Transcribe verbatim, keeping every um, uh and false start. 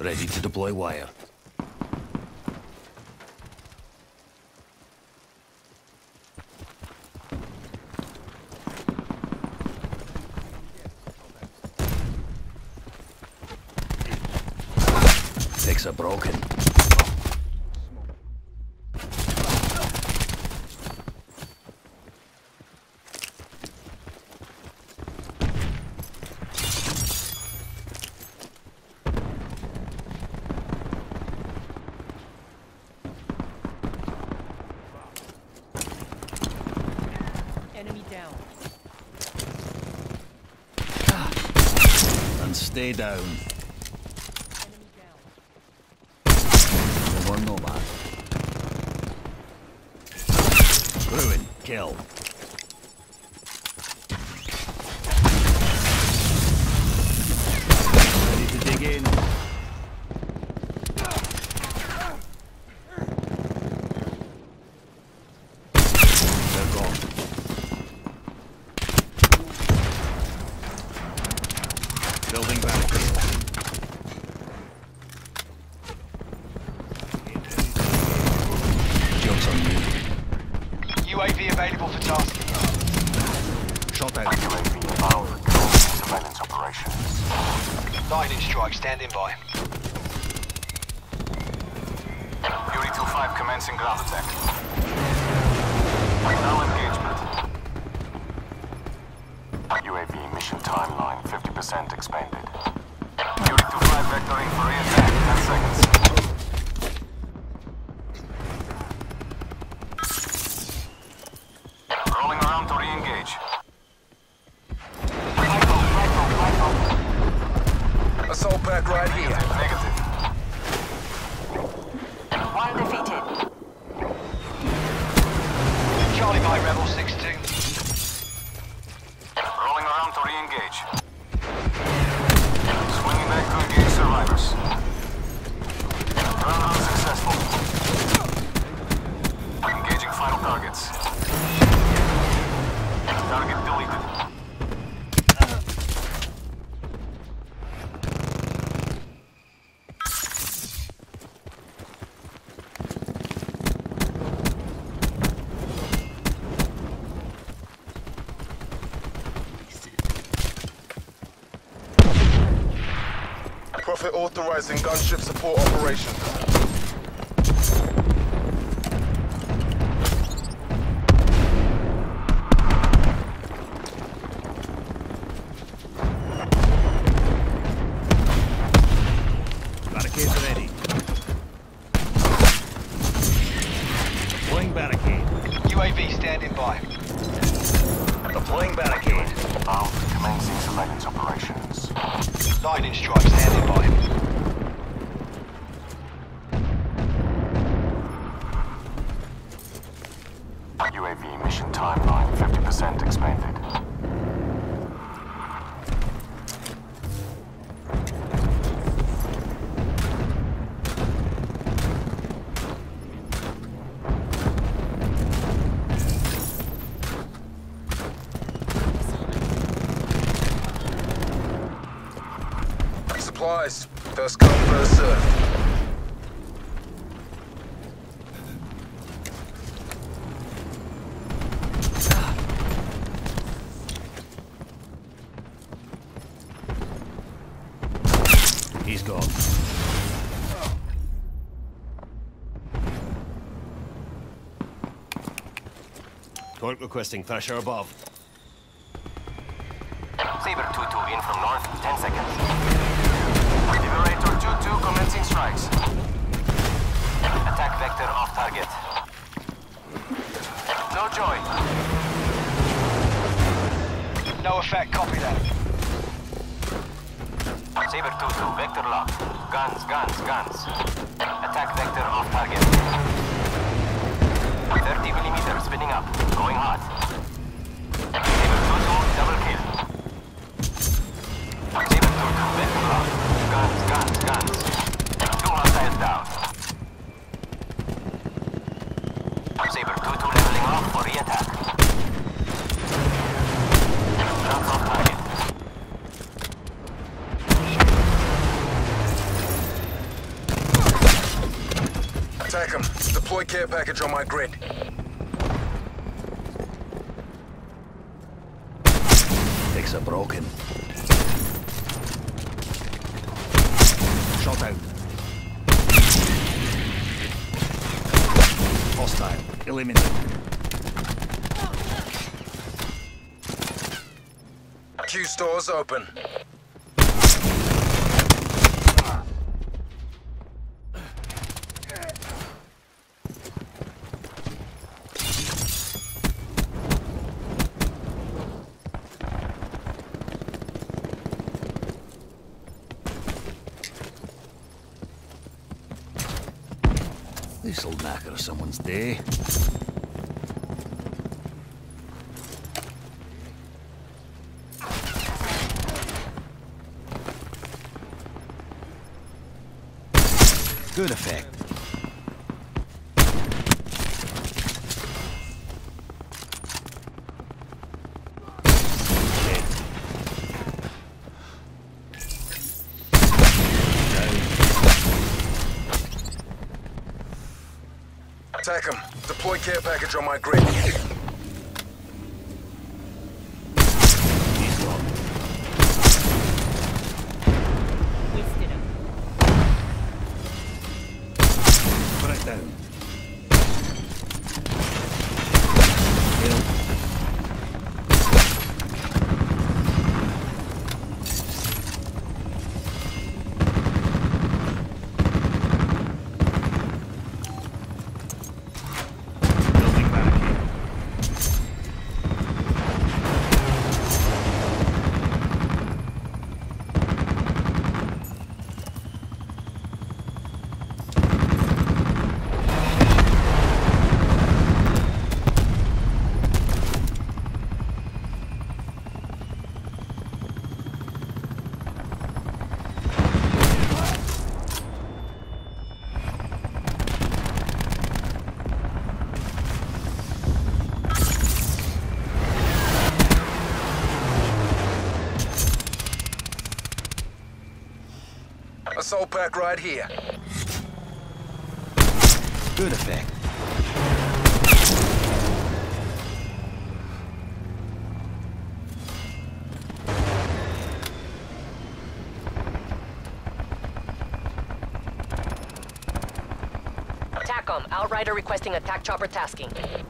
Ready to deploy wire. Fixer broken. Enemy down. And stay down. Enemy down. One nomad. Ruin. Kill. Ready to dig in. They're gone. Building barricade. Joke's on you. U A V available for tasking. Shot out. U A V involved with commencing surveillance operations. Lightning strike standing by. Fury two five commencing ground attack. Now engagement. U A V mission timeline fifty percent expanded. Fury two five vectoring for re-attack ten seconds. Rolling around to re-engage. Assault pack right here. Negative. One defeated. Charlie Mike Rebel sixteen. Rolling around to re-engage. Swinging back to engage survivors. Round unsuccessful. Engaging final targets. Target deleted. Prophet authorizing gunship support operations. Barricades ready. Deploying barricade. U A V standing by. Deploying barricade. Involved with commencing surveillance operations. Lightning strike standing by. U A V mission timeline fifty percent expanded. Supplies. First come, first serve. He's gone. Torque requesting Thresher above. Saber two two in from north, ten seconds. Liberator two two commencing strikes. Attack vector off target. No joy. No effect, copy that. Saber two two, vector locked. Guns, guns, guns. Attack vector off target. thirty millimeter spinning up. Going hot. Saber two two, double kill. Saber two two, vector locked. Guns, guns, guns. Two hostiles down. Saber two two leveling off for re-attack. Shots off target. Attack them. Deploy care package on my grid. Fix are broken. Shot out. Hostile. Eliminate. Q stores open. This'll knacker someone's day. Good effect. Attack them. Deploy care package on my grid. He's gone. Wasted him. Put it down. Kill. Building barricade. Assault pack right here. Good effect. TACOM, Outrider requesting attack chopper tasking.